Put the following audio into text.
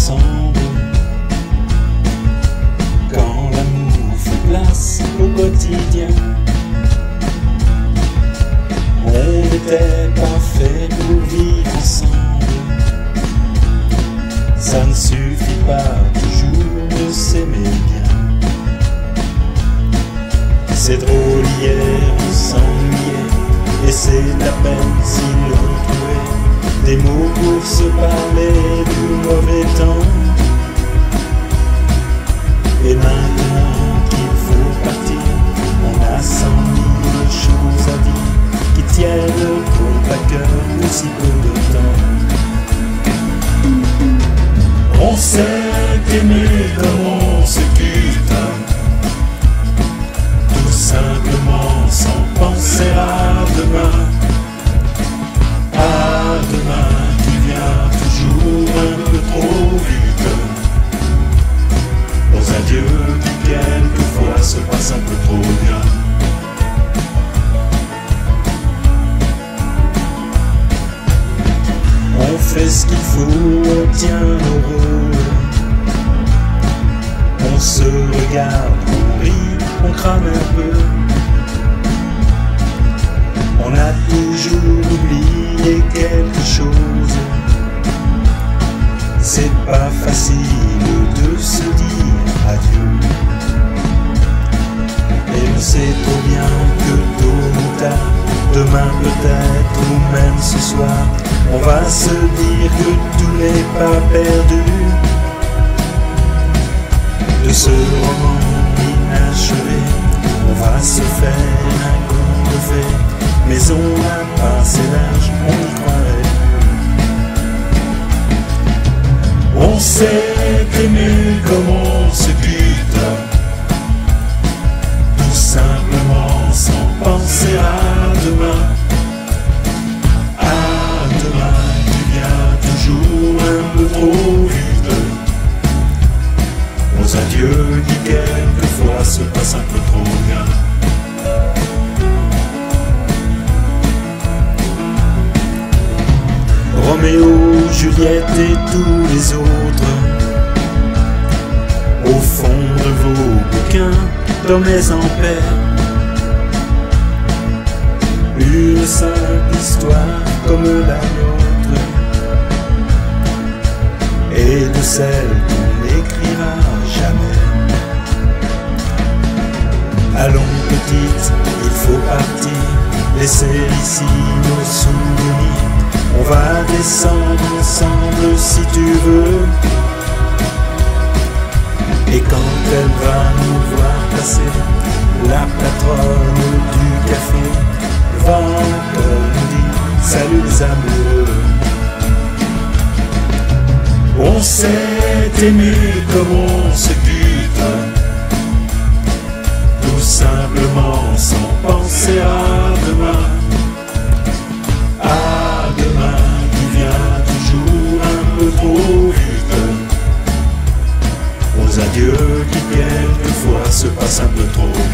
ensemble. Quand l'amour fait place au quotidien, on était pas fait pour vivre ensemble. Ça ne suffit pas toujours de s'aimer bien. C'est drôle, hier on s'ennuyait, et c'est à peine si l'on trouvait des mots pour se parler du mauvais temps. Et maintenant qu'il faut partir, on a 100 000 choses à dire qui tiennent pour à cœur aussi peu de temps. On sait qu'aimer comme on se quitte, tout simplement sans penser à demain. À demain qui vient toujours un peu trop vite, dans un Dieu qui quelquefois se passe un peu trop bien. On fait ce qu'il faut, on tient nos rôles, on se regarde, on rit, on crame un peu. On a toujours oublié quelque chose. C'est pas facile de se dire adieu. Et on sait trop bien que tôt ou tard, demain peut-être ou même ce soir, on va se dire que tout n'est pas perdu. De ce roman inachevé, on va se faire un conte de fées. Mais on a passé l'âge, on y croirait plus. On sait qu'aimer comme on se quitte, tout simplement sans penser à demain. À demain qui vient toujours un peu trop vite, aux adieux qui quelquefois se passent un peu trop bien. Roméo, Juliette et tous les autres, au fond de vos bouquins d'hommes en paix, une simple histoire comme la nôtre, et de celle qu'on n'écrira jamais. Allons petite, il faut partir, laisser ici nos souvenirs. On va descendre ensemble si tu veux. Et quand elle va nous voir passer, la patronne du café va encore nous dire salut les amoureux. On sait aimer comme on se quitte, tout simplement sans penser à demain. Trop vite, aux adieux qui quelquefois se passent un peu trop.